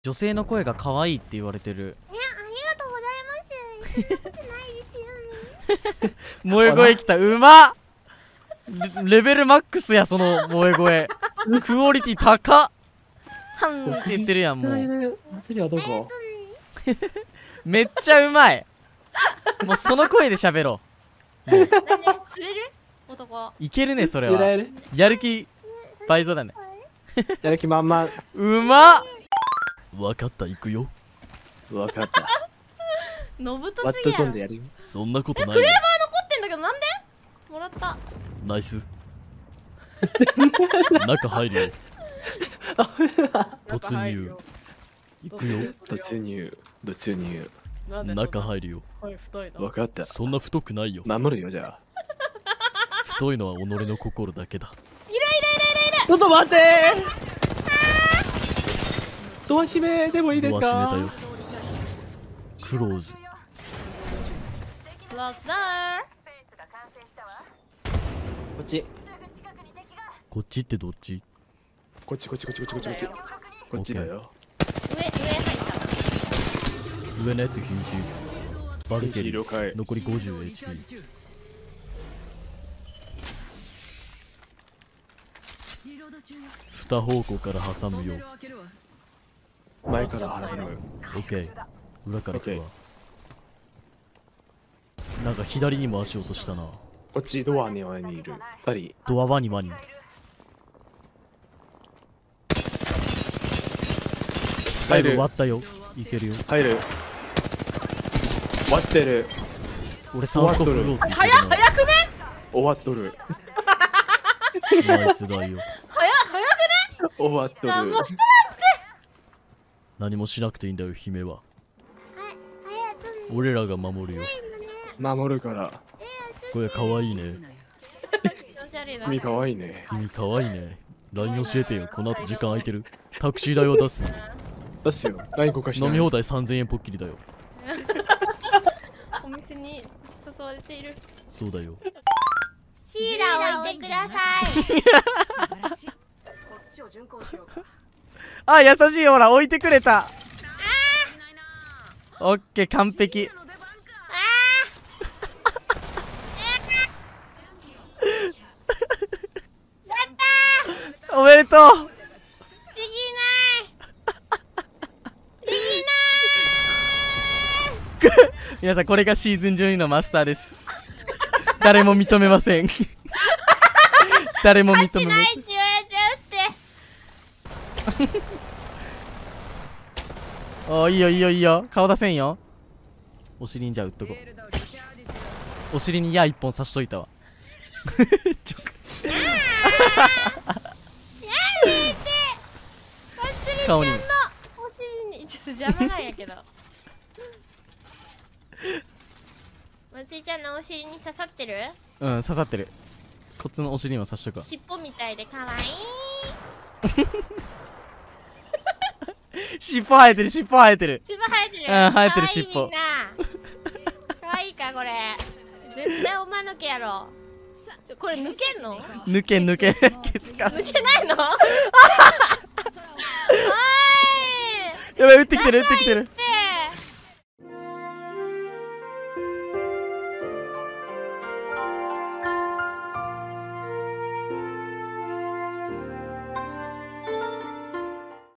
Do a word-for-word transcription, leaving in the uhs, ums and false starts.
女性の声が可愛いって言われてる。 いや、ありがとうございます。そんなことないですよね。 萌え声きた。うまっ。レレベルマックスや、その萌え声。クオリティ高っ。はんって言ってるやん、もう。 祭りはどこ？ めっちゃうまい。もうその声で喋ろう。もう釣れる男。 いけるね、それは。 釣れる？ やる気倍増だね。 やる気満々。 うまっ。わかった、行くよ。 わかった。 のぶとワットすぎやろ。 ゾーンでやるよ。 そんなことないよ。 クレーバー残ってんだけど、なんでもらった。 ナイス。中入るよ。突入。行くよ。 突入。突入。 中入るよ。 わかった。 そんな太くないよ。 守るよ、じゃあ。 太いのは己の心だけだ。 いるいるいるいるいる。 ちょっと待ってー。ドア閉めでもいいですか？ ドア閉めたよ。クローズ。 クローズドア。 こっち。 こっちってどっち？ こっちこっちこっちこっちこっちこっち。こっちだよ。 上、上入った。 上のやつヒュージ。バルケリ了解。 残り ごじゅうエイチピー。二方向から挟むよ。 前から払う。 オッケー。裏から来るわ。なんか左にも足落としたな。 こっちドアにはにいる。二人。 ドアワニワニ。最後割ったよ。いけるよ。 入る。割ってる。 俺サウスコフローって言って早っ、 たな。 早くね。 終わっとる。 ナイスだよ。 早っ、早くね。 終わっとる。 何もして何もしなくていいんだよ、姫は。 はい、早くね。 俺らが守るよ。 守るから。 これかわいいね。 気持ち悪いな。 君かわいいね。 君かわいいね。ライン 教えてよ。この後時間空いてる。タクシー代は出す。 出すよ。ライン交換して。 飲み放題さんぜんえんポッキリだよ。 お店に誘われている。 そうだよ。 シーラ置いてください。 あ、優しい。ほら置いてくれた。オッケー、完璧。おめでとう。 できない。できない。 皆さん、これがシーズンじゅうにのマスターです。誰も認めません。誰も認めません。 ないって言われちゃうって。 おー、いいよいいよいいよ。顔出せんよ。お尻にじゃあ打っとこう。お尻に矢一本刺しといたわ。ちょ顔にお尻にちょっと邪魔なんやけど。まつりちゃんのお尻に刺さってる？ うん、刺さってる。こっちのお尻にも刺しとくわ。 尻尾みたいで可愛い。 尻尾生えてる、尻尾生えてる。 尻尾生えてる。 うん生えてる尻尾可愛いみんな。可愛いかこれ。絶対おまぬけやろ。ちょこれ抜けんの？ 抜け抜け。ケツか。 抜けないの？おーい。 やばい、撃ってきてる、撃ってきてる。